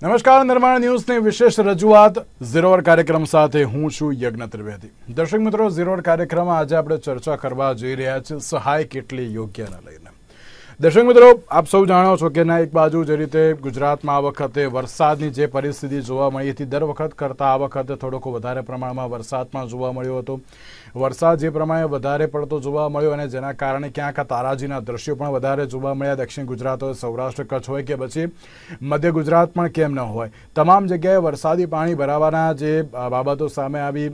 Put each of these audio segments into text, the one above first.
નમસ્કાર, નિર્માણ ન્યૂઝની વિશેષ રજૂઆત ઝીરો અવર કાર્યક્રમ સાથે હું છું યજ્ઞ ત્રિવેદી. દર્શક મિત્રો, ઝીરો અવર કાર્યક્રમમાં આજે આપણે ચર્ચા કરવા જઈ રહ્યા છીએ સહાય કેટલી યોગ્યને લઈને. દર્શક મિત્રો, આપ સૌ જાણો છો કે ના એક બાજુ જે રીતે ગુજરાતમાં આ વખતે વરસાદની જે પરિસ્થિતિ જોવા મળી હતી, દર વખત કરતાં આ વખતે થોડોક વધારે પ્રમાણમાં વરસાદ પણ જોવા મળ્યો હતો. વરસાદ જે પ્રમાણે વધારે પડતો જોવા મળ્યો અને જેના કારણે ક્યાંક તારાજીના દ્રશ્યો પણ વધારે જોવા મળ્યા. દક્ષિણ ગુજરાત હોય, સૌરાષ્ટ્ર કચ્છ હોય કે પછી મધ્ય ગુજરાત પણ કેમ ન હોય, તમામ જગ્યાએ વરસાદી પાણી ભરાવાના જે બાબતો સામે આવી.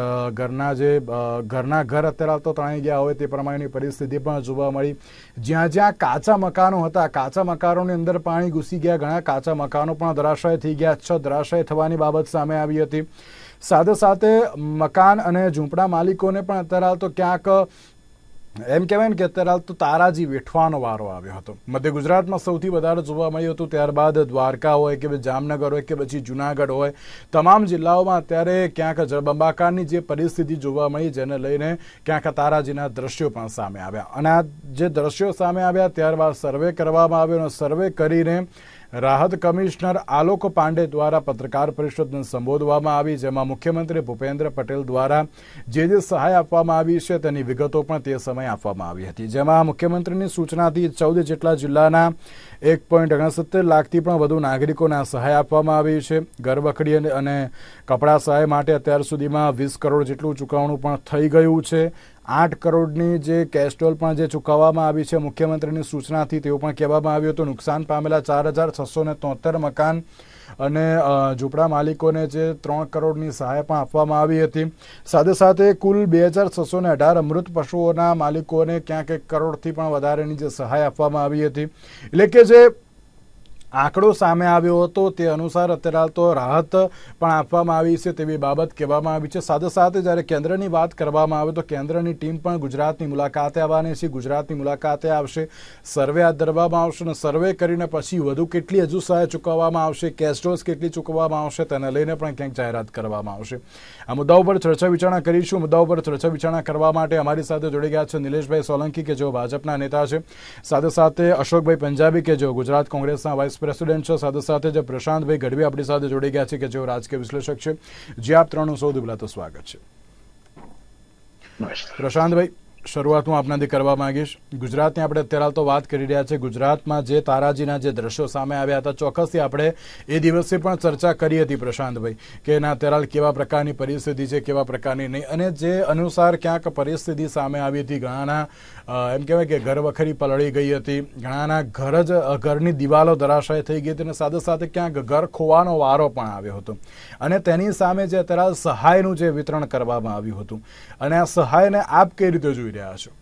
ઘરના ઘર અત્યારે તો તણાઈ ગયા હોય તે પ્રમાણેની પરિસ્થિતિ પણ જોવા મળી. જ્યાં જ્યાં કાચા મકાનો હતા, કાચા મકાનોની અંદર પાણી ઘૂસી ગયા, ઘણા કાચા મકાનો પણ ધરાશાય થઈ ગયા, છત ધરાશાય થવાની બાબત સામે આવી હતી. સાથે સાથે મકાન અને ઝૂંપડા માલિકોને પણ અત્યારે તો ક્યાંક એમ કહેવાય ને કે અત્યારે તો તારાજી વેઠવાનો વારો આવ્યો હતો. મધ્ય ગુજરાતમાં સૌથી વધારે જોવા મળ્યું હતું, ત્યારબાદ દ્વારકા હોય કે જામનગર હોય કે પછી જુનાગઢ હોય, તમામ જિલ્લાઓમાં અત્યારે ક્યાંક જળબંબાકારની જે પરિસ્થિતિ જોવા મળી, જેને લઈને ક્યાંક તારાજીના દ્રશ્યો પણ સામે આવ્યા. અને આ જે દ્રશ્યો સામે આવ્યા ત્યારબાદ સર્વે કરવામાં આવ્યો અને સર્વે કરીને રાહત કમિશનર આલોક પાંડે દ્વારા પત્રકાર પરિષદને સંબોધવામાં આવી, જેમાં મુખ્યમંત્રી ભૂપેન્દ્ર પટેલ દ્વારા જે સહાય આપવામાં આવી છે તેની વિગતો પણ તે સમયે આપવામાં આવી હતી. જેમાં મુખ્યમંત્રીની સૂચનાથી 14 જેટલા જિલ્લાના 1.69 લાખથી પણ વધુ નાગરિકોને આ સહાય આપવામાં આવી છે. ઘરવખરી અને કપડા સહાય માટે અત્યાર સુધીમાં 20 કરોડ જેટલું ચૂકવણું પણ થઈ ગયું છે. 8 કરોડની જે કેસ્ટોલ પણ જે ચૂકવવામાં આવી છે મુખ્યમંત્રીની સૂચનાથી, તેવું પણ કહેવામાં આવ્યું હતું. નુકસાન પામેલા 4673 મકાન અને ઝૂંપડા માલિકોને જે 3 કરોડની સહાય પણ આપવામાં આવી હતી. સાથે સાથે કુલ 2618 મૃત પશુઓના માલિકોને ક્યાંક 1 કરોડથી પણ વધારેની જે સહાય આપવામાં આવી હતી. એટલે કે જે આંકડો સામે આવ્યો હતો તે અનુસાર અત્યારે તો રાહત પણ આપવામાં આવી છે તેવી બાબત કહેવામાં આવી છે. સાથે સાથે જ્યારે કેન્દ્રની વાત કરવામાં આવે તો કેન્દ્રની ટીમ પણ ગુજરાતની મુલાકાતે આવવાની છે. ગુજરાતની મુલાકાતે આવશે, સર્વે હાથ ધરવામાં આવશે અને સર્વે કરીને પછી વધુ કેટલી હજુ સહાય ચૂકવવામાં આવશે, કેશ ડોઝ કેટલી ચૂકવવામાં આવશે તેને લઈને પણ ક્યાંક જાહેરાત કરવામાં આવશે. આ મુદ્દાઓ પર ચર્ચા વિચારણા કરીશું. મુદ્દાઓ પર ચર્ચા વિચારણા કરવા માટે અમારી સાથે જોડી ગયા છે નિલેશભાઈ સોલંકી કે જેઓ ભાજપના નેતા છે, સાથે સાથે અશોકભાઈ પંજાબી કે જેઓ ગુજરાત કોંગ્રેસના વાઇસ પ્રેસિડેન્ટ છે, સાથે સાથે જે પ્રશાંતભાઈ ગઢવી આપણી સાથે જોડી ગયા છે કે જેઓ રાજકીય વિશ્લેષક છે. જે આપ ત્રણનું સૌથી પહેલા તો સ્વાગત છે. પ્રશાંતભાઈ, શરૂઆત હું આપનાથી કરવા માંગીશ. ગુજરાતની આપણે અત્યારે તો વાત કરી રહ્યા છે. ગુજરાતમાં જે તારાજીના જે દ્રશ્યો સામે આવ્યા હતા, ચોક્કસથી આપણે એ દિવસે પણ ચર્ચા કરી હતી પ્રશાંતભાઈ કે એના અત્યારે કેવા પ્રકારની પરિસ્થિતિ છે, કેવા પ્રકારની નહીં, અને જે અનુસાર ક્યાંક પરિસ્થિતિ સામે આવી હતી. ઘણાના એમ કહેવાય કે ઘર વખરી પલળી ગઈ હતી, ઘણાના ઘરની દિવાલો ધરાશાય થઈ ગઈ હતી અને સાથે સાથે ક્યાંક ઘર ખોવાનો વારો પણ આવ્યો હતો. અને તેની સામે જે અત્યારે સહાયનું જે વિતરણ કરવામાં આવ્યું હતું, અને આ સહાયને આપ કઈ રીતે જોઈ રહ્યા છો?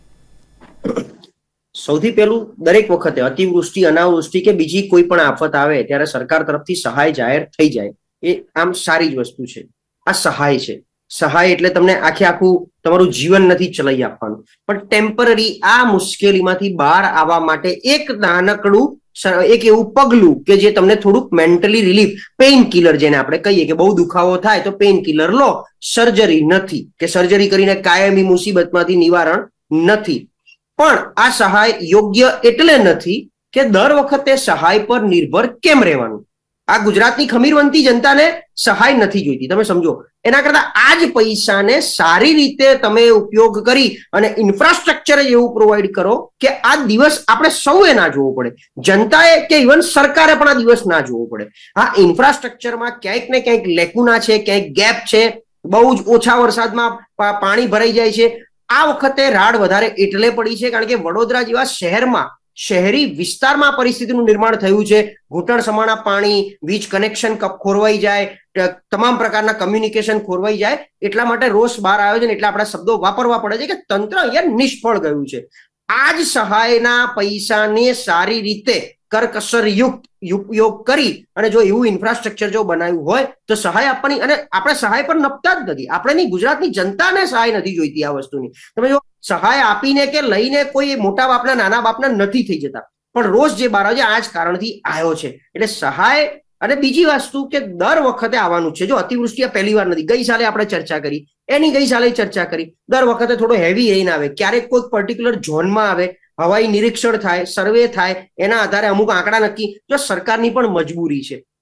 સૌથી પહેલું, દરેક વખતે અતિવૃષ્ટિ, અનાવૃષ્ટિ કે બીજી કોઈ પણ આફત આવે ત્યારે સરકાર તરફથી સહાય જાહેર થઈ જાય, એ આમ સારી જ વસ્તુ છે. આ સહાય છે. સહાય એટલે તમને આખું તમારું જીવન નથી ચલાવી આપવાનું, પણ ટેમ્પરરી આ મુશ્કેલીમાંથી બહાર આવવા માટે એક નાનકડું એક એવું પગલું કે જે તમને થોડુંક મેન્ટલી રિલીફ, પેઇન કિલર જેને આપણે કહીએ કે બહુ દુખાવો થાય તો પેઇન કિલર લો. સર્જરી નથી કે સર્જરી કરીને કાયમી મુસીબતમાંથી નિવારણ નથી. પણ આ સહાય યોગ્ય એટલે નથી કે દર વખતે સહાય પર નિર્ભર કેમ રહેવાનું. આ ગુજરાતની ખમીરવંતી જનતાને સહાય નથી જોઈતી, તમે સમજો. એના કરતા આ જ પૈસાને સારી રીતે તમે ઉપયોગ કરી અને ઇન્ફ્રાસ્ટ્રક્ચર એવું પ્રોવાઈડ કરો કે આ દિવસ આપણે સૌએ ના જોવો પડે, જનતાએ કે ઇવન સરકારે પણ આ દિવસ ના જોવો પડે. આ ઇન્ફ્રાસ્ટ્રક્ચરમાં ક્યાંક ને ક્યાંક લેકુના છે, ક્યાંક ગેપ છે, બહુ જ ઓછા વરસાદમાં પાણી ભરાઈ જાય છે. આ વખતે રાડ વધારે એટલે પડી છે કારણ કે વડોદરા જેવા શહેરમાં, શહેરી વિસ્તારમાં પરિસ્થિતિનું નિર્માણ થયું છે. ઘૂંટણ સમાણા પાણી, વીજ કનેક્શન ખોરવાઈ જાય, તમામ પ્રકારના કમ્યુનિકેશન ખોરવાઈ જાય. એટલા માટે રોષ બહાર આવ્યો છે ને એટલે આપણા શબ્દો વાપરવા પડે છે કે તંત્ર અહીંયા નિષ્ફળ ગયું છે. આ જ સહાયના પૈસાને સારી રીતે કરકસર યુક્ત ઉપયોગ કરી અને જો એવું ઇન્ફ્રાસ્ટ્રક્ચર જો બનાવ્યું હોય તો સહાય આપવાની. અને આપણે સહાય પર નપતા જ નથી. આપણે ગુજરાતની જનતાને સહાય નથી જોઈતી આ વસ્તુની. તમે જો સહાય આપીને કે લઈને કોઈ મોટા બાપના નાના બાપના નથી થઈ જતા, પણ રોજ જે બહાર આવે છે આ જ કારણથી આવ્યો છે. એટલે સહાય. અને બીજી વસ્તુ કે દર વખતે આવવાનું છે. જો અતિવૃષ્ટિ પહેલી વાર નથી, ગઈ સાલે આપણે ચર્ચા કરી, એની ગઈ સાલે ચર્ચા કરી. દર વખતે થોડો હેવી રેઇન આવે, ક્યારેક કોઈ પર્ટિક્યુલર ઝોનમાં આવે, હવાઈ નિરીક્ષણ થાય, સર્વે થાય, એના આધારે અમુક આંકડા નક્કી. જો સરકારની પણ મજબૂરી છે,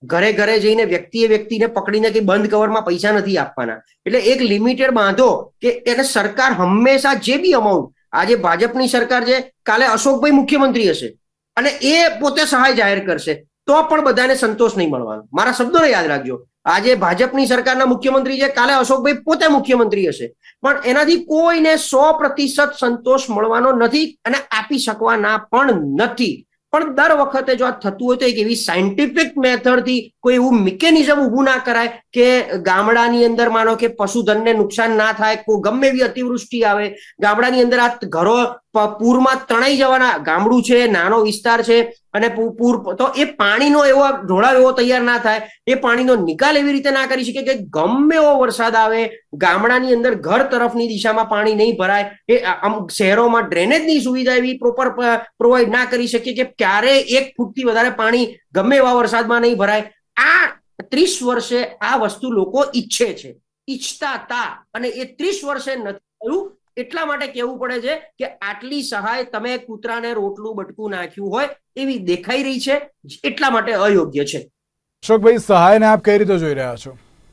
ઘરે ઘરે જઈને વ્યક્તિને પકડીને કે બંધ કવરમાં પૈસા નથી આપવાના. એટલે એક લિમિટેડ બાંધો કે એને સરકાર હંમેશા જે બી અમાઉન્ટ, આજે ભાજપની સરકાર છે, કાલે અશોકભાઈ મુખ્યમંત્રી હશે અને એ પોતે સહાય જાહેર કરશે તો પણ બધાને સંતોષ નહીં મળવાનો. મારા શબ્દોને યાદ રાખજો. આજે ભાજપની સરકારના મુખ્યમંત્રી છે, કાલે અશોકભાઈ પોતે મુખ્યમંત્રી હશે, પણ એનાથી કોઈને 100% સંતોષ મળવાનો નથી અને આપી શકવાના પણ નથી. પણ દર વખતે જો આ થતું હોય તો એક એવી સાયન્ટિફિક મેથડથી કોઈ એવું મિકેનિઝમ ઊભું ના કરાય કે ગામડાની અંદર માનો કે પશુધનને નુકસાન ના થાય, કોઈ ગમે એવી અતિવૃષ્ટિ આવે, ગામડાની અંદર આ ઘરો પૂરમાં તણાઈ જવાના, ગામડું છે, નાનો વિસ્તાર છે અને પૂર, તો એ પાણીનો એવો ઢોળાવ એવો તૈયાર ના થાય, એ પાણીનો નિકાલ એવી રીતે ના કરી શકે કે ગમે એવો વરસાદ આવે ગામડાની અંદર ઘર તરફની દિશામાં પાણી નહીં ભરાય, એ શહેરોમાં ડ્રેનેજની સુવિધા એવી પ્રોપર પ્રોવાઈડ ના કરી શકીએ કે ક્યારે 1 ફૂટથી વધારે પાણી ગમે એવા વરસાદમાં નહીં ભરાય. આ 30 વર્ષે આ વસ્તુ લોકો ઈચ્છે છે, ઈચ્છતા હતા અને એ 30 વર્ષે નથી થયું. એટલા માટે કહેવું પડે છે કે આટલી સહાય તમે કૂતરાને રોટલું બટકું નાખ્યું હોય એવી દેખાઈ રહી છે, એટલા માટે અયોગ્ય છે. અશોકભાઈ, સહાયને આપ કઈ રીતે જોઈ રહ્યા છો?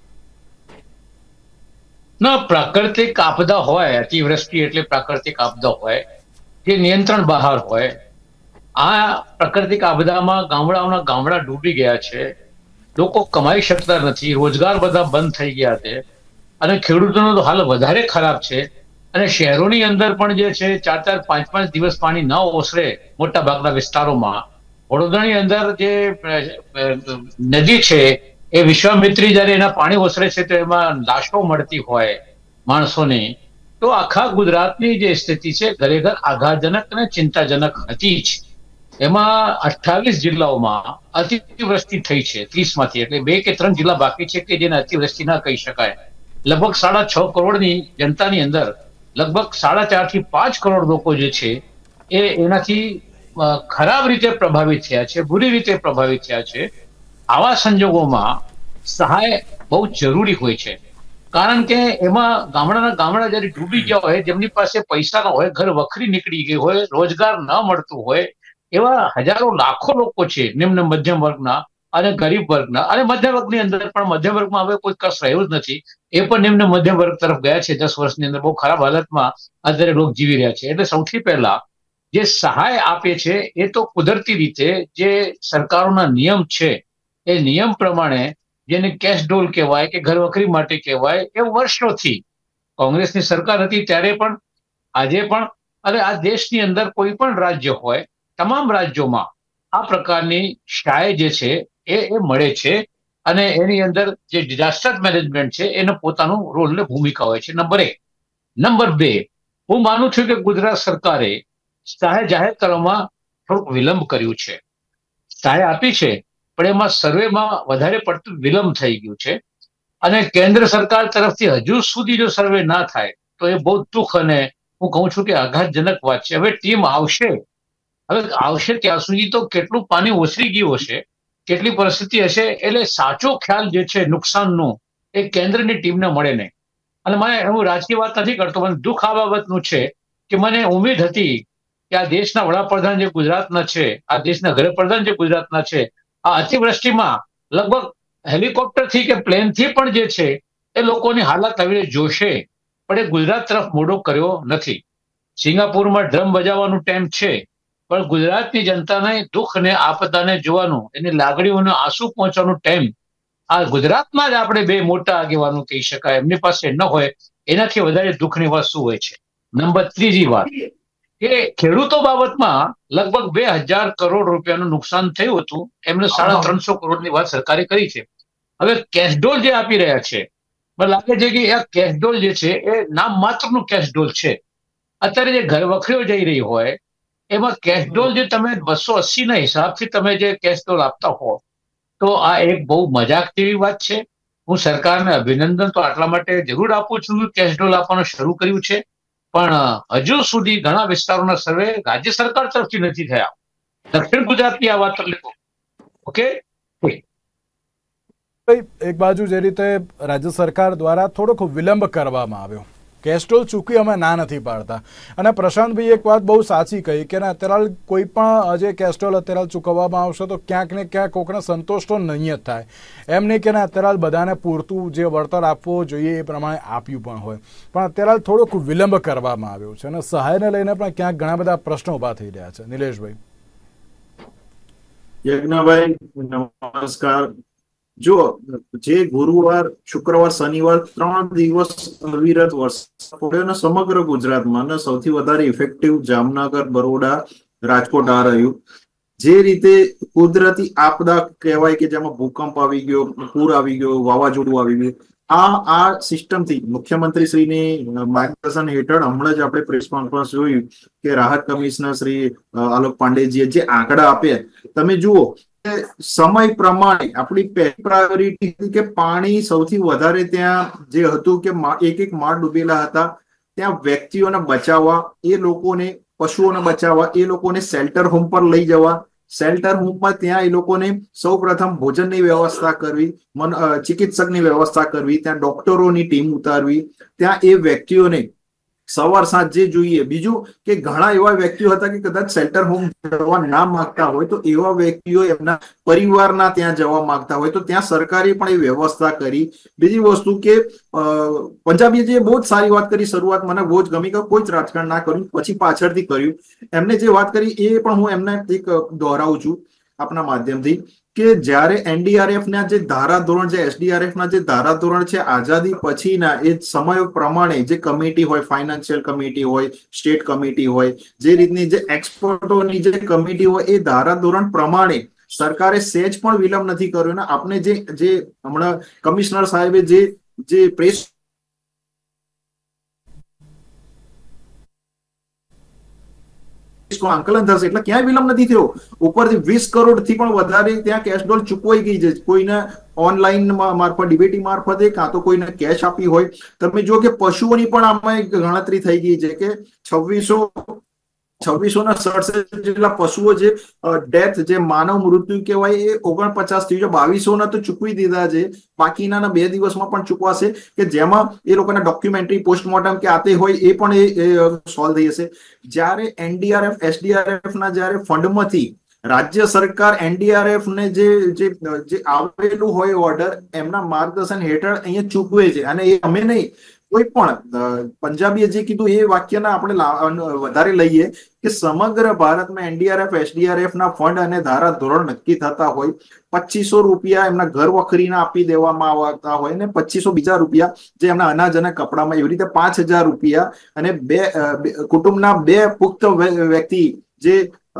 ના, પ્રાકૃતિક આપદા હોય, અતિવૃષ્ટિ એટલે પ્રાકૃતિક આપદા હોય જે નિયંત્રણ બહાર હોય. આ પ્રાકૃતિક આપદામાં ગામડાઓના ગામડા ડૂબી ગયા છે, લોકો કમાઈ શકતા નથી, રોજગાર બધા બંધ થઈ ગયા છે અને ખેડૂતોનો તો હાલ વધારે ખરાબ છે. અને શહેરોની અંદર પણ જે છે 4-4, 5-5 દિવસ પાણી ન ઓસરે મોટા ભાગના વિસ્તારોમાં. વડોદરાની અંદર જે નદી છે એ વિશ્વામિત્રી જયારે એના પાણી ઓસરે છે તો એમાં લાશો મળતી હોય માણસોની. તો આખા ગુજરાતની જે સ્થિતિ છે ખરેખર આઘાતજનક અને ચિંતાજનક હતી જ. એમાં 28 જિલ્લાઓમાં અતિવૃષ્ટિ થઈ છે 30માંથી, એટલે 2 કે 3 જિલ્લા બાકી છે કે જેને અતિવૃષ્ટિ ના કહી શકાય. લગભગ 6.5 કરોડની જનતાની અંદર લગભગ 4.5 થી 5 કરોડ લોકો જે છે એ એનાથી ખરાબ રીતે પ્રભાવિત થયા છે, બુરી રીતે પ્રભાવિત થયા છે. આવા સંજોગોમાં સહાય બહુ જરૂરી હોય છે, કારણ કે એમાં ગામડા જયારે ડૂબી ગયા હોય, જેમની પાસે પૈસા ન હોય, ઘર વખરી નીકળી ગઈ હોય, રોજગાર ન મળતું હોય, એવા હજારો લાખો લોકો છે નિમ્ન મધ્યમ વર્ગના અને ગરીબ વર્ગના અને મધ્યમ વર્ગની અંદર પણ. મધ્યમ વર્ગમાં હવે કોઈ કસ રહ્યું જ નથી, એ પણ નિમ્ન મધ્યમ વર્ગ તરફ ગયા છે. 10 વર્ષની અંદર બહુ ખરાબ હાલતમાં અત્યારે લોકો જીવી રહ્યા છે. એટલે સૌથી પહેલા જે સહાય આપે છે એ તો કુદરતી રીતે જે સરકારોના નિયમ છે એ નિયમ પ્રમાણે, જેને કેશ ડોલ કહેવાય કે ઘર વખરી માટે કહેવાય, એ વર્ષોથી કોંગ્રેસની સરકાર હતી ત્યારે પણ, આજે પણ, અને આ દેશની અંદર કોઈ પણ રાજ્ય હોય, તમામ રાજ્યોમાં આ પ્રકારની સહાય જે છે એ મળે છે. અને એની અંદર જે ડિઝાસ્ટર મેનેજમેન્ટ છે એનો પોતાનું રોલ ને ભૂમિકા હોય છે. નંબર 1. નંબર 2, હું માનું છું કે ગુજરાત સરકારે સહાય જાહેર કરવામાં થોડુંક વિલંબ કર્યું છે. સહાય આપી છે પણ એમાં સર્વેમાં વધારે પડતું વિલંબ થઈ ગયું છે અને કેન્દ્ર સરકાર તરફથી હજુ સુધી જો સર્વે ના થાય તો એ બહુ દુઃખ અને હું કહું છું કે આઘાતજનક વાત છે. હવે ટીમ આવશે, ત્યાં સુધી તો કેટલું પાણી ઓસરી ગયું હશે, કેટલી પરિસ્થિતિ હશે, એટલે સાચો ખ્યાલ જે છે નુકસાનનો એ કેન્દ્રની ટીમને મળે નહીં. અને મને, હું રાજકીય વાત નથી કરતો, મને દુઃખ આ બાબતનું છે કે મને ઉમ્મીદ હતી કે આ દેશના વડાપ્રધાન જે ગુજરાતના છે, આ દેશના ગૃહપ્રધાન જે ગુજરાતના છે, આ અતિવૃષ્ટિમાં લગભગ હેલિકોપ્ટરથી કે પ્લેનથી પણ જે છે એ લોકોની હાલત આવીને જોશે, પણ એ ગુજરાત તરફ મોઢો કર્યો નથી. સિંગાપુરમાં ડ્રમ બજાવવાનું ટાઈમ છે, પણ ગુજરાતની જનતાને દુઃખ અને આપદાને જોવાનું, એની લાગણીઓને આંસુ પહોંચવાનું ટાઈમ આ ગુજરાતમાં જ આપણે 2 મોટા આગેવાનો કહી શકાય એમની પાસે ન હોય, એનાથી વધારે દુઃખની વાત શું હોય છે. નંબર 3જી વાત કે ખેડૂતો બાબતમાં લગભગ 2000 કરોડ રૂપિયાનું નુકસાન થયું હતું, એમને 350 કરોડની વાત સરકારે કરી છે. હવે કેશડોલ જે આપી રહ્યા છે, મને લાગે છે કે આ કેશડોલ જે છે એ નામ માત્રનું કેશડોલ છે. અત્યારે જે ઘર વખરીઓ જઈ રહી હોય એમાં કેશડોલ જે તમે 280 ના હિસાબથી તમે જે કેશડોલ આપતા હો, તો આ એક બહુ મજાક જેવી વાત છે. હું સરકારને અભિનંદન તો આટલા માટે જરૂર આપું છું કે કેશડોલ આપવાનું શરૂ કર્યું છે, પણ હજુ સુધી ઘણા વિસ્તારોના સર્વે રાજ્ય સરકાર તરફથી નથી થયા. દક્ષિણ ગુજરાતની આ વાત લેતો. ઓકે, એક બાજુ જે રીતે રાજ્ય સરકાર દ્વારા થોડોક વિલંબ કરવામાં આવ્યો, કેસ્ટ્રોલ ચૂકવી અમે ના નથી પાડતા. અને પ્રશાંતભાઈ એક વાત બહુ સાચી કહી કે અત્યારે કોઈ પણ જે કેસ્ટ્રોલ અત્યારે ચૂકવવામાં આવશે તો ક્યાંક ને ક્યાંક કોઈકને સંતોષ તો નહીં જ થાય. એમ નહીં કે અત્યારે બધાને પૂરતું જે વળતર આપવું જોઈએ એ પ્રમાણે આપ્યું પણ હોય, પણ અત્યારે થોડોક વિલંબ કરવામાં આવ્યો છે અને સહાયને લઈને પણ ક્યાંક ઘણા બધા પ્રશ્નો ઊભા થઈ રહ્યા છે. નિલેશભાઈ. યજ્ઞભાઈ નમસ્કાર. જો જે ગુરુવાર, શુક્રવાર, શનિવાર 3 દિવસ અવિરત વરસાદ પડ્યો ને સમગ્ર ગુજરાતમાં, અને સૌથી વધારે ઇફેક્ટિવ જામનગર, બરોડા, રાજકોટ આ રહ્યું. જે રીતે કુદરતી આપદા કહેવાય કે જેમાં ભૂકંપ આવી ગયો, પૂર આવી ગયો, વાવાઝોડું આવી ગયું, આ સિસ્ટમથી મુખ્યમંત્રી શ્રીની માર્ગદર્શન હેઠળ હમણાં જ આપણે પ્રેસ કોન્ફરન્સ જોયું કે રાહત કમિશનર શ્રી આલોક પાંડેજીએ જે આંકડા આપ્યા, તમે જુઓ સમય પ્રમાણે આપણી પહેલી પ્રાયોરિટી કે પાણી સૌથી વધારે ત્યાં જે હતું કે એક માળ ડૂબેલા હતા, ત્યાં વ્યક્તિઓને બચાવવા, એ લોકોને, પશુઓને બચાવવા, એ લોકોને શેલ્ટર હોમ પર લઈ જવા, શેલ્ટર હોમમાં ત્યાં એ લોકોને સૌ પ્રથમ ભોજનની વ્યવસ્થા કરવી, ચિકિત્સકની વ્યવસ્થા કરવી, ત્યાં ડોક્ટરોની ટીમ ઉતારવી, ત્યાં એ વ્યક્તિઓને સવાર સાંજ જે જોઈએ. બીજું કે ઘણા એવા વ્યક્તિઓ હતા કે કદાચ શેલ્ટર હોમ જવા ના માંગતા હોય તો એવા વ્યક્તિઓ એમના પરિવારના ત્યાં જવા માંગતા હોય તો ત્યાં સરકારે પણ એ વ્યવસ્થા કરી. બીજી વસ્તુ કે પંજાબીજીએ બહુ જ સારી વાત કરી, શરૂઆત મને બહુ જ ગમી કે કોઈ જ રાજકારણ ના કર્યું, પછી પાછળથી કર્યું. એમને જે વાત કરી એ પણ હું એમને એક દોહરાવું છું આપના માધ્યમથી કે જ્યારે એનડીઆરએફ ના જે ધારાધોરણ, જે એસડીઆરએફ ના જે ધારાધોરણ છે, આઝાદી પછીના એ સમય પ્રમાણે જે કમિટી હોય, ફાઇનાન્શિયલ કમિટી હોય, સ્ટેટ કમિટી હોય, જે રીતની જે એક્સપર્ટોની જે કમિટી હોય, એ ધારાધોરણ પ્રમાણે સરકારે સહેજ પણ વિલંબ નથી કર્યો. ને આપણે જે હમણાં કમિશનર સાહેબે જે પ્રેસ આંકલન થશે એટલે ક્યાંય વિલંબ નથી થયો. ઉપરથી 20 કરોડ થી પણ વધારે ત્યાં કેશ ડોલ ચૂકવાઈ ગઈ છે. કોઈને ઓનલાઈન મારફત, ડીબીટી મારફતે, કાં તો કોઈને કેશ આપી હોય. તમે જુઓ કે પશુઓની પણ આમાં ગણતરી થઈ ગઈ છે કે 2667 જેટલા પશુઓ જે ડેથ, જે માનવ મૃત્યુ કહેવાય, એ 49 થયું છે. 2200 તો ચૂકવી દીધા છે, બાકીના 2 દિવસમાં પણ ચૂકવાશે, કે જેમાં એ લોકોના ડોક્યુમેન્ટરી, પોસ્ટમોર્ટમ કે આતે હોય એ પણ સોલ્વ થઈ જશે. જ્યારે એનડીઆરએફ, એસડીઆરએફ ના જ્યારે ફંડમાંથી રાજ્ય સરકાર એનડીઆરએફ ને જે આવેલું હોય ઓર્ડર, એમના માર્ગદર્શન હેઠળ અહીંયા ચૂકવે છે. અને એ અમે નહીં, કોઈ પણ પંજાબીએ જે કીધું એ વાક્યના આપણે વધારે લઈએ કે સમગ્ર ભારતમાં એનડીઆરએફ, એસડીઆરએફ ના ફંડ અને ધારા ધોરણ નક્કી થતા હોય. 2500 રૂપિયા એમના ઘર વખરીને આપી દેવામાં આવતા હોય ને 2500 બીજા રૂપિયા જે એમના અનાજ અને કપડામાં, એવી રીતે 5000 રૂપિયા અને કુટુંબના 2 પુખ્ત વ્યક્તિ જે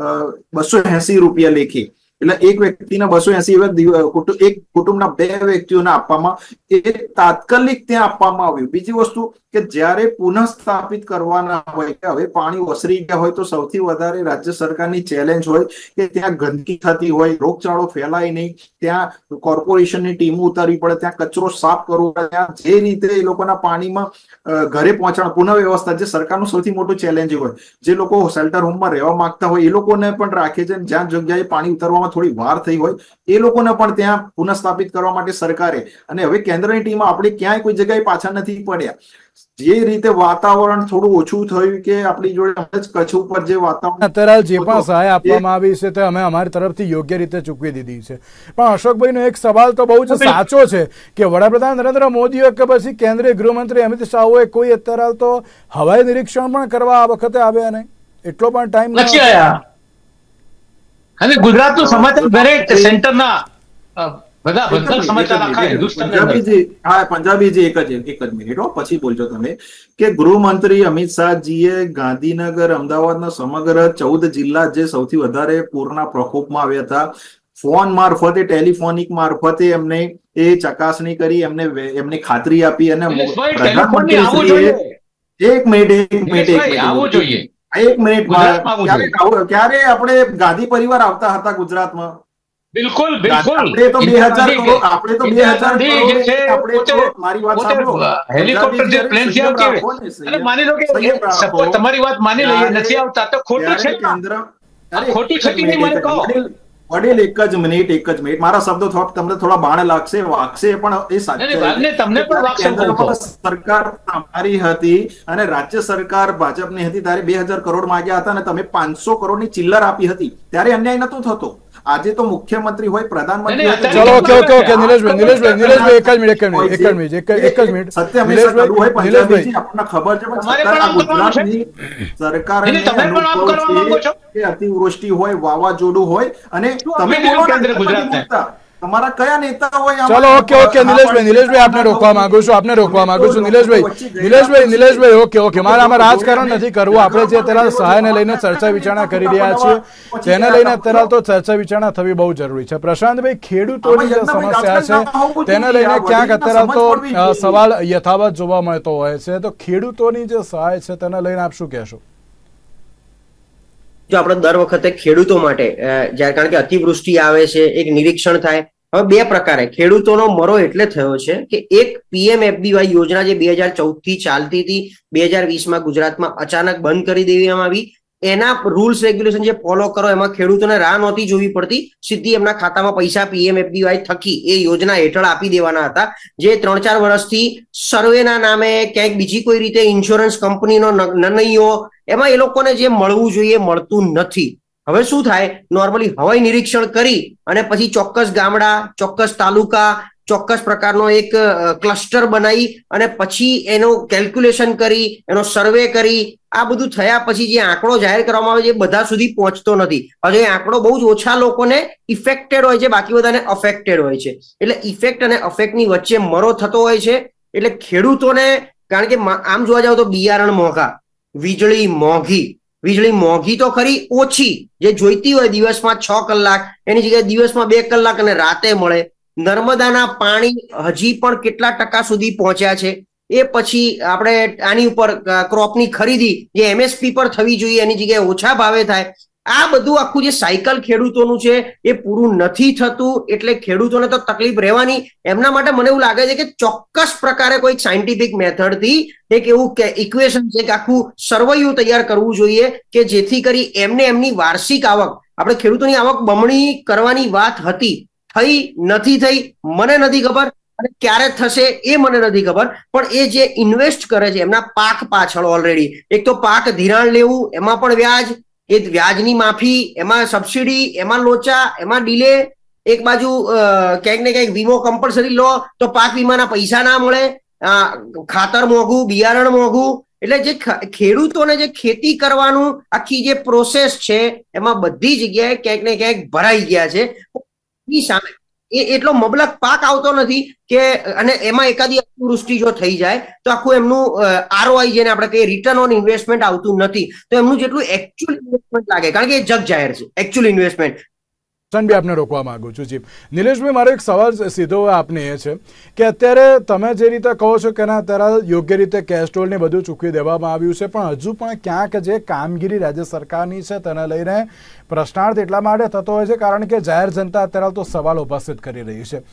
280 રૂપિયા લેખે, એટલે એક વ્યક્તિના 280, એક કુટુંબના 2 વ્યક્તિઓને આપવામાં, એ તાત્કાલિક ત્યાં આપવામાં આવ્યું. બીજી વસ્તુ કે જ્યારે પુનઃ સ્થાપિત કરવાના હોય કે હવે પાણી ઓસરી ગયા હોય તો સૌથી વધારે રાજ્ય સરકારની ચેલેન્જ હોય કે ત્યાં ગંદકી થતી હોય, રોગચાળો ફેલાય નહીં, ત્યાં કોર્પોરેશનની ટીમો ઉતારવી પડે, ત્યાં કચરો સાફ કરવો પડે, ત્યાં જે રીતે એ લોકોના પાણીમાં ઘરે પહોંચાડવા, પુનઃ વ્યવસ્થા, જે સરકારનું સૌથી મોટું ચેલેન્જ હોય. જે લોકો શેલ્ટર હોમમાં રહેવા માંગતા હોય એ લોકોને પણ રાખે છે. જ્યાં જગ્યાએ પાણી ઉતારવામાં થોડી વાર થઈ હોય એ લોકોને પણ ત્યાં પુનઃ સ્થાપિત કરવા માટે સરકારે, અને હવે કેન્દ્રની ટીમ આપણે ક્યાંય કોઈ જગ્યાએ પાછા નથી પડ્યા. જે રીતે વાતાવરણ થોડું ઓછું થયું કે આપણી જોડે કચ્છ ઉપર જે વાતાવરણ, અત્યારે જે પણ સહાય આપવામાં આવી છે તે અમે અમારી તરફથી યોગ્ય રીતે ચૂકવી દીધી છે. પણ અશોકભાઈનો એક સવાલ તો બહુ જ સાચો છે કે વડાપ્રધાન નરેન્દ્ર મોદીએ કે પછી કેન્દ્રીય ગૃહમંત્રી અમિત શાહે કોઈ અત્યારે તો હવાઈ નિરીક્ષણ પણ કરવા આ વખતે આવ્યા નહીં, એટલો પણ ટાઈમ નથી આવ્યા. અને ગુજરાતનું સમાચાર દરેક સેન્ટરના બધા સમાચાર આખા હિન્દુસ્તાન. પંજાબીજી એક જ મિનિટ પછી બોલજો તમે. કે ગૃહમંત્રી અમિત શાહજીએ ગાંધીનગર, અમદાવાદના સમગ્ર 14 જિલ્લા જે સૌથી વધારે પૂરના પ્રકોપમાં આવ્યા હતા, ફોન મારફતે, ટેલિફોનિક મારફતે એમને એ ચકાસણી કરી, એમને ખાતરી આપી. અને પ્રધાનમંત્રીશ્રીએ એક મિનિટ ક્યારે આપણે ગાંધી પરિવાર આવતા હતા ગુજરાતમાં? બિલકુલ આપણે તો 2000 કરોડ, આપણે તો 2000 કરોડ, મારી વાત સાંભળો, હેલિકોપ્ટર જે પ્લેન થી આવતી હોય, અને માની લો કે સપોઝ તમારી વાત માની લઈએ નથી આવતા તો ખોટું છે, ખોટું છે કે નહીં મને કહો. પટેલ એક જ મિનિટ મારા શબ્દો તમને થોડા બાણે વાગશે પણ એ સરકાર તમારી હતી અને રાજ્ય સરકાર ભાજપની હતી ત્યારે 2000 કરોડ માંગ્યા હતા અને તમે 500 કરોડની ચિલ્લર આપી હતી ત્યારે અન્યાય નતો થતો. આજે તો મુખ્યમંત્રી હોય પ્રધાનમંત્રી હોય ચલો ઓકે નિલેશભાઈ એક જ મિનિટ સત્ય હંમેશા કરવું હોય પંજાબીજી આપણને ખબર છે પણ સરકાર આ ગુજરાતની સરકારને અનુભવ છે કે અતિવૃષ્ટિ હોય વાવાઝોડું હોય અને તમે ગુજરાતના તમારા કયા નેતા હોય. ચલો ઓકે નિલેશભાઈ આપને રોકવા માંગુ છું નિલેશભાઈ ઓકે મારે આમાં રાજકારણ નથી કરવું. આપણે જે અત્યારે સહાયને લઈને ચર્ચા વિચારણા કરી રહ્યા છીએ તેને લઈને અત્યારે તો ચર્ચા વિચારણા થવી બહુ જરૂરી છે. પ્રશાંતભાઈ, ખેડૂતોની જે સમસ્યા છે તેને લઈને ક્યાંક અત્યારે તો સવાલ યથાવત જોવા મળતો હોય છે, તો ખેડૂતોની જે સહાય છે તેને લઈને આપ શું કહેશો? જો આપણે દર વખતે ખેડૂતો માટે જ્યારે કારણ કે અતિવૃષ્ટિ આવે છે એક નિરીક્ષણ થાય. હવે બે પ્રકારે ખેડૂતોનો મરો એટલે થયો છે કે એક PMFBY યોજના જે 2014 થી ચાલતી હતી 2020માં ગુજરાતમાં અચાનક બંધ કરી દેવામાં આવી. એના રૂલ્સ રેગ્યુલેશન જે ફોલો કરો એમાં ખેડૂતોને રાહ નહોતી જોવી પડતી, સીધી એમના ખાતામાં પૈસા PMFBY થકી એ યોજના હેઠળ આપી દેવાના હતા. જે 3-4 વર્ષથી સર્વેના નામે ક્યાંક બીજી કોઈ રીતે ઇન્સ્યોરન્સ કંપનીનો નનૈયો એમાં એ લોકોને જે મળવું જોઈએ મળતું નથી. હવે શું થાય, નોર્મલી હવાઈ નિરીક્ષણ કરી અને પછી ચોક્કસ ગામડા, ચોક્કસ તાલુકા, ચોક્કસ પ્રકારનો એક ક્લસ્ટર બનાવી અને પછી એનું કેલ્ક્યુલેશન કરી એનો સર્વે કરી આ બધું થયા પછી જે આંકડો જાહેર કરવામાં આવે છે એ બધા સુધી પહોંચતો નથી. હજુ એ આંકડો બહુ જ ઓછા લોકોને ઇફેક્ટેડ હોય છે, બાકી બધાને અફેક્ટેડ હોય છે. એટલે ઇફેક્ટ અને અફેક્ટની વચ્ચે મરો થતો હોય છે. એટલે ખેડૂતોને કારણ કે આમ જોવા જાવ તો બિયારણ મોંઘા, વીજળી મોંઘી તો ખરી, ઓછી જે જોઈતી હોય દિવસમાં 6 કલાક એની જગ્યાએ દિવસમાં 2 કલાક અને રાતે મળે. નર્મદાના પાણી હજી પણ કેટલા ટકા સુધી પહોંચ્યા છે. એ પછી આપણે આની ઉપર ક્રોપની ખરીદી જે MSP પર થવી જોઈએ એની જગ્યાએ ઓછા ભાવે થાય. આ બધું આખું જે સાયકલ ખેડૂતોનું છે એ પૂરું નથી થતું. એટલે ખેડૂતોને તો તકલીફ રહેવાની. એમના માટે મને એવું લાગે છે કે ચોક્કસ પ્રકારે કોઈ સાયન્ટિફિક મેથડથી એક એવું ઇક્વેશન છે કે આખું સર્વૈયું તૈયાર કરવું જોઈએ કે જેથી કરી એમને એમની વાર્ષિક આવક, આપણે ખેડૂતોની આવક બમણી કરવાની વાત હતી, થઈ નથી થઈ મને નથી ખબર અને ક્યારે થશે એ મને નથી ખબર. પણ એ જે ઇન્વેસ્ટ કરે છે એમના પાક પાછળ ઓલરેડી એક તો પાક ધિરાણ લેવું, એમાં પણ વ્યાજ, એ વ્યાજની માફી, એમાં સબસિડી, એમાં લોચા, એમાં ડિલે. એક બાજુ ક્યાંક ને ક્યાંક વીમો કમ્પલસરી લો તો પાક વીમાના પૈસા ના મળે, ખાતર મોંઘું, બિયારણ મોંઘું. એટલે જે ખેડૂતોને જે ખેતી કરવાનું આખી જે પ્રોસેસ છે એમાં બધી જગ્યાએ ક્યાંક ને ક્યાંક ભરાઈ ગયા છે. સામે એટલો મબલક પાક આવતો નથી કે અને એમાં એકાદી અતિવૃષ્ટિ જો થઈ જાય તો આખું એમનું ROI જેને આપણે કહીએ રિટર્ન ઓન ઇન્વેસ્ટમેન્ટ આવતું નથી. તો એમનું જેટલું એકચ્યુઅલ ઇન્વેસ્ટમેન્ટ લાગે કારણ કે એ જગ જાહેર છે એકચ્યુઅલ ઇન્વેસ્ટમેન્ટ. બી આપને રોકવા માંગુ છું. જી નિલેશભાઈ, મારો એક સવાલ સીધો આપને એ છે કે અત્યારે તમે જે રીતે કહો છો કે અત્યારે યોગ્ય રીતે કેસ્ટ્રોલ ને બધું ચૂકવી દેવામાં આવ્યું છે, પણ હજુ પણ ક્યાંક જે કામગીરી રાજ્ય સરકારની છે તેને લઈને પ્રશ્નાર્થ એટલા માટે થતો હોય છે કારણ કે જાહેર જનતા અત્યારે તો સવાલ ઉપસ્થિત કરી રહી છે.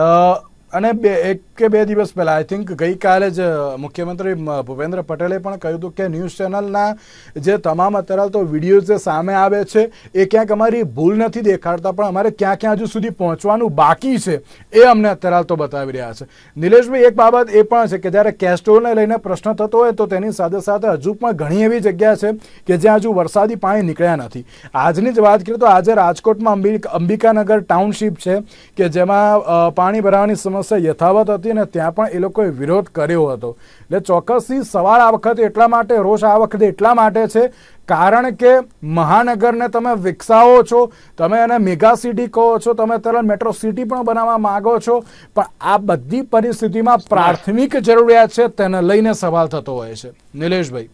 અને 1 કે 2 દિવસ પહેલા આઈ થિંક ગઈકાલે જ મુખ્યમંત્રી ભૂપેન્દ્ર પટેલે પણ કહ્યું હતું કે ન્યૂઝ ચેનલના જે તમામ અત્યારે તો વિડીયોઝ જે સામે આવે છે એ ક્યાંક અમારી ભૂલ નથી દેખાડતા, પણ અમારે ક્યાં ક્યાં હજુ સુધી પહોંચવાનું બાકી છે એ અમને અત્યારે તો બતાવી રહ્યા છે. નિલેશભાઈ, એક બાબત એ પણ છે કે જ્યારે કેસ્ટ્રોલને લઈને પ્રશ્ન થતો હોય તો તેની સાથે સાથે હજુ પણ ઘણી એવી જગ્યા છે કે જ્યાં હજુ વરસાદી પાણી નીકળ્યા નથી. આજની જ વાત કરીએ તો આજે રાજકોટમાં અંબિકાનગર ટાઉનશીપ છે કે જેમાં પાણી ભરાવાની સમસ્યા યથાવત હતી અને ત્યાં પણ એ લોકોએ વિરોધ કર્યો હતો. એટલે ચોક્કસથી સવાલ આ વખતે એટલા માટે, રોષ આ વખતે એટલા માટે છે કારણ કે મહાનગરને તમે વિકસાવો છો, તમે એને મેગા સિટી કહો છો, તમે અત્યારે મેટ્રો સિટી પણ બનાવવા માંગો છો, પણ આ બધી પરિસ્થિતિમાં પ્રાથમિક જરૂરિયાત છે તેને લઈને સવાલ થતો હોય છે. નિલેશભાઈ.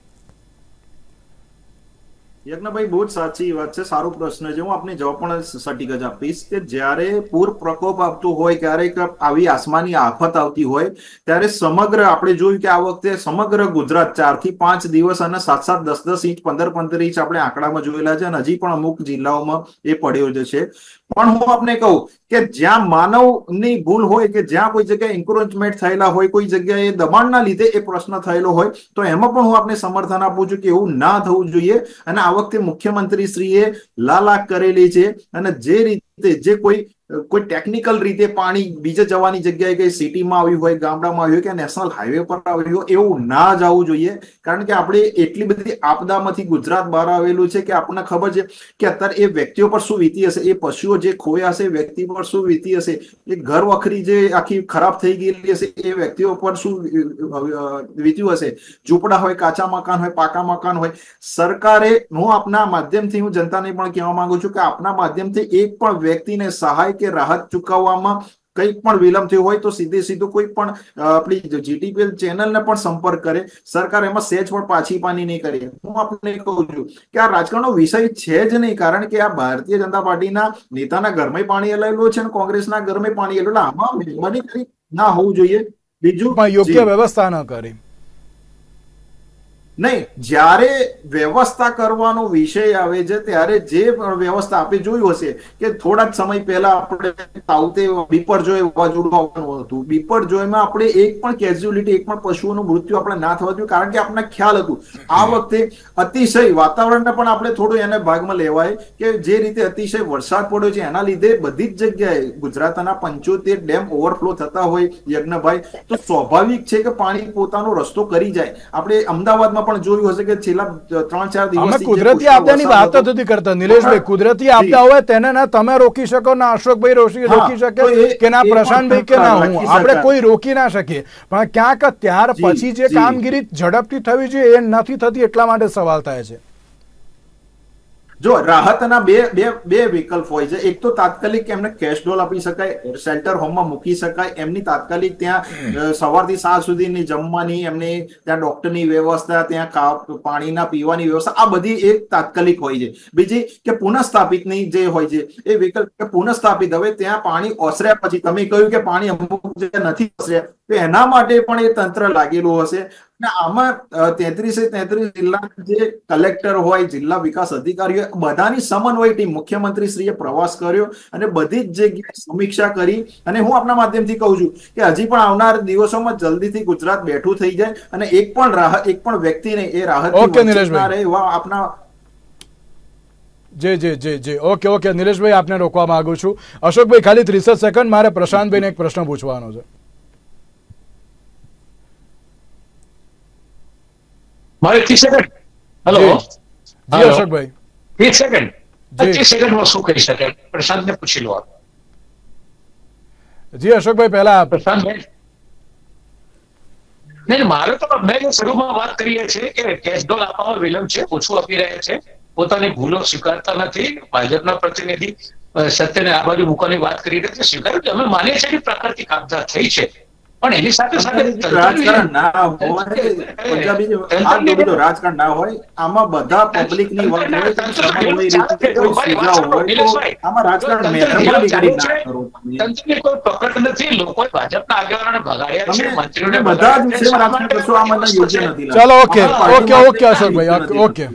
યજ્ઞભાઈ, બહુ જ સાચી વાત છે, સારો પ્રશ્ન છે. હું આપને જવાબ પણ સટીક જ આપીશ કે જ્યારે પૂર પ્રકોપ આવતો હોય, ક્યારેક આવી આસમાની આફત આવતી હોય ત્યારે સમગ્ર આપણે જોયું કે આ વખતે સમગ્ર ગુજરાત 4 થી 5 દિવસ અને 7-7, 10-10 ઇંચ, 15-15 ઇંચ આપણે આંકડામાં જોયેલા છે અને હજી પણ અમુક જિલ્લાઓમાં એ પડ્યો જ છે. પણ હું આપને કહું કે જ્યાં માનવની ભૂલ હોય કે જ્યાં કોઈ જગ્યાએ એન્કરેજમેન્ટ થયેલા હોય, કોઈ જગ્યાએ દબાણના લીધે એ પ્રશ્ન થયેલો હોય તો એમાં પણ હું આપને સમર્થન આપું છું કે એવું ના થવું જોઈએ. અને આ વખતે મુખ્યમંત્રી શ્રીએ લાલાક કરેલી છે અને જે રીતે રીતે જે કોઈ ટેકનિકલ રીતે પાણી બીજે જવાની જગ્યાએ કઈ સિટીમાં આવ્યું હોય, ગામડામાં આવ્યું હોય કે નેશનલ હાઈવે પર આવ્યું હોય, એવું ના જવું જોઈએ. કારણ કે આપણે એટલી બધી આપદામાંથી ગુજરાત બહાર આવેલું છે કે આપણને ખબર છે કે અત્યારે એ વ્યક્તિઓ પર શું વીતી હશે, એ પશુઓ જે ખોયા હશે વ્યક્તિ પર શું વીતી હશે, એ ઘર વખરી જે આખી ખરાબ થઈ ગયેલી હશે એ વ્યક્તિઓ પર શું વીત્યું હશે. ઝૂંપડા હોય, કાચા મકાન હોય, પાકા મકાન હોય. સરકારે, હું આપના માધ્યમથી હું જનતાને પણ કહેવા માંગુ છું કે આપના માધ્યમથી એક પણ વ્યક્તિને સહાય કે રાહત ચૂકવવામાં કંઈક પણ વિલંબ થયો હોય તો સીધું કોઈ પણ આપણી જીટીપીએલ ચેનલને પણ સંપર્ક કરે. સરકાર એમાં સહેજ પણ પાછી પાની નહીં કરે. હું આપને કહું છું કે આ રાજકારણનો વિષય છે જ નહીં, કારણ કે આ ભારતીય જનતા પાર્ટીના નેતાના ઘરમાં પાણી હલાયેલું છે અને કોંગ્રેસના ઘરમાં પાણી હલાયેલું. આમાં મહેરબાની કરી ના હોવું જોઈએ. બીજું પણ યોગ્ય વ્યવસ્થા ન કરી નહીં, જ્યારે વ્યવસ્થા કરવાનો વિષય આવે છે ત્યારે જે વ્યવસ્થા આપણે જોયું હશે કે થોડા જ સમય પહેલા આપણે સાઉથે બિપરજોય વાવાઝોડું આવવાનું હતું. બિપરજોયમાં આપણે એક પણ કેઝ્યુઅલિટી, એક પણ પશુઓનું મૃત્યુ આપણે ના થવા જોઈએ, કારણ કે આપણને ખ્યાલ હતું આ વખતે અતિશય વાતાવરણને પણ આપણે થોડું એને ભાગમાં લેવાય કે જે રીતે અતિશય વરસાદ પડ્યો છે એના લીધે બધી જ જગ્યાએ ગુજરાતના 75 ડેમ ઓવરફ્લો થતા હોય યજ્ઞભાઈ, તો સ્વાભાવિક છે કે પાણી પોતાનો રસ્તો કરી જાય. આપણે અમદાવાદમાં પણ જોયું હશે કે છેલ્લા 3-4 દિવસ કુદરતી આપદાની વાત જ નથી કરતા નિલેશભાઈ. કુદરતી આપદા હોય તેને ના તમે રોકી શકો, ના અશોકભાઈ રોકી શકે, કે ના પ્રશાંતભાઈ, કે ના હું. આપણે કોઈ રોકી ના શકીએ, પણ ક્યાંક ત્યાર પછી જે કામગીરી ઝડપથી થવી જોઈએ એ નથી થતી, એટલા માટે સવાલ થાય છે. જો રાહતના બે વિકલ્પ હોય છે. એક તો તાત્કાલિક એમને કેશ ડોલ આપી શકાય, શેલ્ટર હોમમાં મૂકી શકાય, એમની તાત્કાલિક ત્યાં સવારથી સાંજ સુધીની જમવાની, એમની ત્યાં ડોક્ટરની વ્યવસ્થા, ત્યાં પાણીના પીવાની વ્યવસ્થા, આ બધી એક તાત્કાલિક હોય છે. બીજી કે પુનઃસ્થાપિતની જે હોય છે એ વિકલ્પ કે પુનઃસ્થાપિત, હવે ત્યાં પાણી ઓસર્યા પછી તમે કહ્યું કે પાણી અમુક જગ્યાએ નથી ઓસર્યા, તો એના માટે પણ એ તંત્ર લાગેલું હશે. અને આમાં 33 જિલ્લાના જે કલેક્ટર હોય, જિલ્લા વિકાસ અધિકારીઓ, બધાની સમન્વય ટીમ મુખ્યમંત્રી શ્રીએ પ્રવાસ કર્યો અને બધી જ જગ્યાએ સમીક્ષા કરી. અને હું આપના માધ્યમથી કહું છું કે હજી પણ આવનાર દિવસોમાં જલ્દીથી ગુજરાત બેઠું થઈ જાય અને એક પણ વ્યક્તિને એ રાહત ના રહે એવા આપના જી ઓકે નિલેશભાઈ, આપને રોકવા માંગુ છું. અશોકભાઈ, ખાલી 30 સેકન્ડ, મારે પ્રશાંતભાઈને એક પ્રશ્ન પૂછવાનો છે. મારે 30 સેકન્ડ. હેલો જી અશોકભાઈ, 30 સેકન્ડ 25 સેકન્ડમાં શું કહી શકાય? પ્રશાંતને પૂછી લો. જી અશોકભાઈ, પહેલા પ્રશાંતભાઈ. નહીં, મારે તો મેં શરૂમાં વાત કરીએ છીએ કે કેશ ડોલ આપવામાં વિલંબ છે, ઓછું આપી રહ્યા છે, પોતાની ભૂલો સ્વીકારતા નથી. ભાજપના પ્રતિનિધિ સત્યને આ બાજુ મૂકવાની વાત કરી રહ્યા છે, સ્વીકાર્યું. અમે માનીએ છીએ કે પ્રાકૃતિક આપદા થઈ છે, પણ એની સાથે સાથે રાજકારણ ના હોય, રાજકારણ ના હોય, આમાં બધા પબ્લિક ની વાત હોય, આમાં રાજકારણ તંત્રની કોઈ પકડ નથી. લોકો ભાજપના આગેવાનોને ભગાડ્યા છે, મંત્રીઓને બધા જ વિષયમાં રાજકારણ કરશો, આ મને યોગ્ય નથી. ચાલો, ઓકે અશોકભાઈ, ઓકે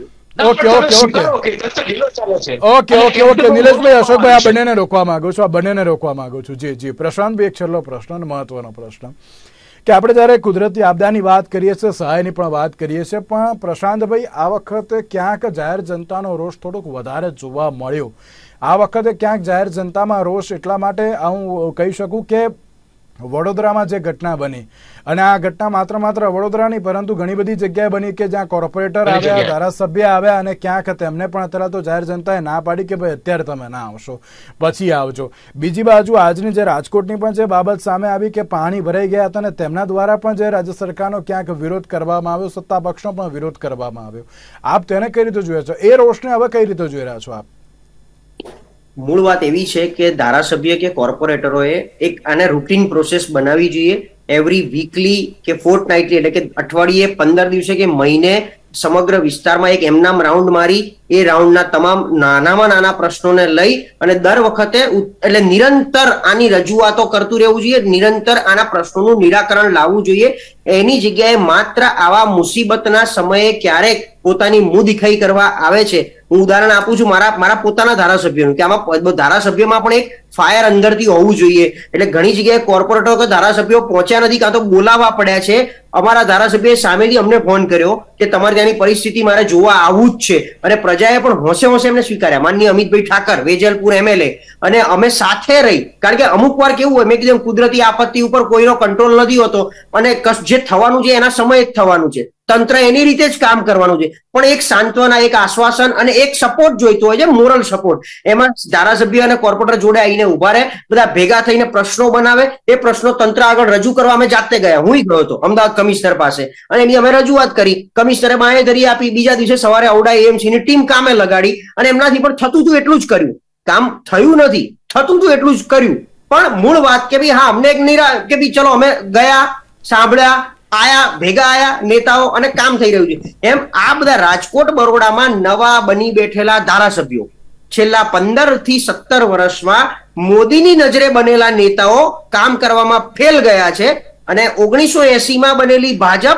નિલેશભાઈ, અશોકભાઈ, આ બંનેને રોકવા માંગુ છું. જી પ્રશાંતભાઈ, એક છેલ્લો પ્રશ્ન અને મહત્વનો પ્રશ્ન કે આપણે જયારે કુદરતી આપદાની વાત કરીએ છીએ, સહાયની પણ વાત કરીએ છીએ, પણ પ્રશાંતભાઈ, આ વખતે ક્યાંક જાહેર જનતાનો રોષ થોડોક વધારે જોવા મળ્યો. આ વખતે ક્યાંક જાહેર જનતામાં રોષ એટલા માટે હું કહી શકું કે વડોદરામાં જે ઘટના બની, અને આ ઘટના માત્ર વડોદરા નહીં પરંતુ ઘણી બધી જગ્યાએ બની કે જ્યાં કોર્પોરેટર આવ્યા, ધારાસભ્ય આવ્યા, અને ક્યાંક તેમને પણ અત્યારે તો જાહેર જનતાએ ના પાડી કે ભાઈ અત્યારે તમે ના આવશો, પછી આવજો. બીજી બાજુ આજની જે રાજકોટની પણ જે બાબત સામે આવી કે પાણી ભરાઈ ગયા હતા અને તેમના દ્વારા પણ જે રાજ્ય સરકારનો ક્યાંક વિરોધ કરવામાં આવ્યો, સત્તા પક્ષનો પણ વિરોધ કરવામાં આવ્યો. આપ તેને કઈ રીતે જોયા છો? એ રોષને હવે કઈ રીતે જોઈ રહ્યા છો આપ? મૂળ વાત એવી છે કે ધારાસભ્ય કે કોર્પોરેટરોએ એક આને રૂટીન પ્રોસેસ બનાવવી જોઈએ. એવરી વીકલી કે ફોર્ટનાઇટલી, એટલે કે અઠવાડિયે 15 દિવસે કે મહિને સમગ્ર વિસ્તારમાં એક એમનામ રાઉન્ડ મારી એ રાઉન્ડના તમામ નાનામાં નાના પ્રશ્નોને લઈ અને દર વખતે એટલે નિરંતર આની રજૂઆતો કરતું રહેવું જોઈએ, નિરંતર આના પ્રશ્નોનું નિરાકરણ લાવવું જોઈએ. એની જગ્યાએ માત્ર આવા મુસીબતના સમયે ક્યારેક પોતાની મું દેખાઈ કરવા આવે છે. હું ઉદાહરણ આપું છું મારા પોતાના ધારાસભ્યનું કે આમાં ધારાસભ્યમાં પણ એક ફાયર અંદરથી હોવું જોઈએ. એટલે ઘણી જગ્યાએ કોર્પોરેટરો કે ધારાસભ્યો પહોંચ્યા નથી, કાં તો બોલાવવા પડ્યા છે. અમારા ધારાસભ્યએ સામેથી અમને ફોન કર્યો કે તમારે ત્યાંની પરિસ્થિતિ મારે જોવા આવવું જ છે, અને પ્રજાએ પણ હોંશે હોંશે એમને સ્વીકાર્યા. માનનીય અમિતભાઈ ઠાકર, વેજલપુર MLA, અને અમે સાથે રહી. કારણ કે અમુક વાર કેવું હોય, મેં કીધું કુદરતી આપત્તિ ઉપર કોઈનો કંટ્રોલ નથી હોતો, અને જે થવાનું છે એના સમયે જ થવાનું છે. તંત્ર એની રીતે જ કામ કરવાનું છે, પણ એક સાંત્વના, એક આશ્વાસન અને એક સપોર્ટ જોઈતો હોય છે, મોરલ સપોર્ટ. એમાં ધારાસભ્ય અને કોર્પોરેટર જોડે આવીને ઉભા રહે, બધા ભેગા થઈને પ્રશ્નો બનાવે. એ પ્રશ્નો તંત્ર આગળ રજૂ કરવા અમે જાતે ગયા. હું ગયો હતો અમદાવાદ કમિશનર પાસે, અને એની અમે રજૂઆત કરી. કમિશનરે બાંહેધરી આપી. બીજા દિવસે સવારે ઔડા AMC ની ટીમ કામે લગાડી, અને એમનાથી પણ થતું હતું એટલું જ કર્યું. કામ થયું નથી, થતું હતું એટલું જ કર્યું. પણ મૂળ વાત કે ભાઈ હા, અમને એક કે ભાઈ ચલો અમે ગયા, સાંભળ્યા, આયા, ભેગા આયા નેતાઓ, અને કામ થઈ રહ્યું છે. એમ આ બધા રાજકોટ બરોડામાં નવા બની બેઠેલા ધારાસભ્યો છેલ્લા 15 થી 17 વર્ષમાં મોદીની નજરે બનેલા નેતાઓ કામ કરવામાં ફેલ ગયા છે. અને 1980 માં બનેલી ભાજપ,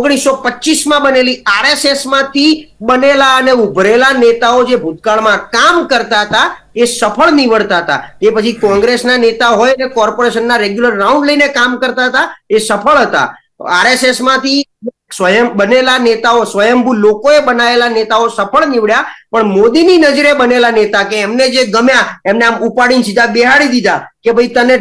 1925 માં બનેલી RSS માંથી બનેલા અને ઉભરેલા નેતાઓ જે ભૂતકાળમાં કામ કરતા હતા એ સફળ નીવડતા હતા. એ પછી કોંગ્રેસના નેતા હોય ને કોર્પોરેશનના રેગ્યુલર રાઉન્ડ લઈને કામ કરતા હતા, એ સફળ હતા. RSS માંથી સ્વયં બનેલા નેતાઓ, સ્વયંભૂ લોકોએ બનાવેલા નેતાઓ સફળ નીવડ્યા. પણ મોદીની નજરે બનેલા નેતા કે એમને જે ગમ્યા એમને આમ ઉપાડીને સીધા બેહાડી દીધા કે ભાઈ તને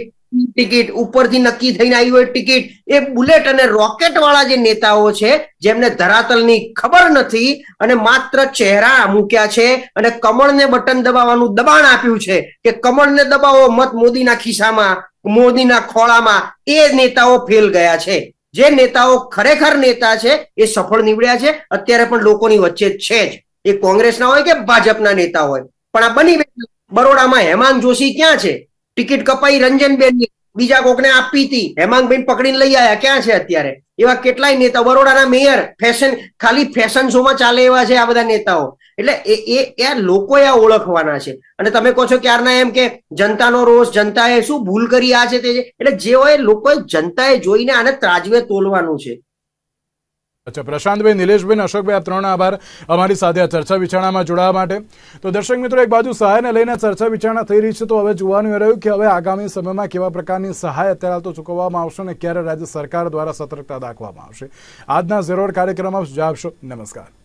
ટિકિટ ઉપરથી નક્કી થઈને આવી હોય ટિકિટ. એ બુલેટ અને રોકેટ વાળા જે નેતાઓ છે, જેમને ધરાતલની ખબર નથી અને માત્ર ચહેરા મૂક્યા છે અને કમળને બટન દબાવવાનું દબાણ આપ્યું છે કે કમળને દબાવો, મત મોદીના ખિસ્સામાં, મોદીના ખોળામાં, એ નેતાઓ ફેલ ગયા છે. જે નેતાઓ ખરેખર નેતા છે એ સફળ નીવડ્યા છે, અત્યારે પણ લોકોની વચ્ચે છે જ. એ કોંગ્રેસના હોય કે ભાજપના નેતા હોય. પણ આ બની બરોડામાં હેમાંગ જોશી ક્યાં છે? ટિકિટ કપાઈ રંજનબેન, બીજા કોકને આપી હતી, હેમાંગબેન પકડીને લઈ આવ્યા, ક્યાં છે અત્યારે? એવા કેટલાય નેતા, બરોડાના મેયર, ખાલી ફેશન શોમાં ચાલે એવા છે આ બધા નેતાઓ. એટલે એ લોકોએ આ ઓળખવાના છે. અને તમે કહો છો ક્યારના એમ કે જનતાનો રોષ, જનતાએ શું ભૂલ કરી, આ છે તે છે. એટલે જે હોય લોકોએ, જનતાએ જોઈને આને ત્રાજવે તોલવાનું છે. અચ્છા, પ્રશાંતભાઈ, નિલેશભાઈ, અશોકભાઈ, આપ ત્રણનો આભાર અમારી સાથે આ ચર્ચા વિચારણામાં જોડાવા માટે. તો દર્શક મિત્રો, એક બાજુ સહાયને લઈને ચર્ચા વિચારણા થઈ રહી છે, તો હવે જોવાનું એ રહ્યું કે હવે આગામી સમયમાં કેવા પ્રકારની સહાય અત્યારે તો ચૂકવવામાં આવશે અને ક્યારે રાજ્ય સરકાર દ્વારા સતર્કતા દાખવવામાં આવશે. આજના ઝેરોડ કાર્યક્રમમાં આપશો. નમસ્કાર.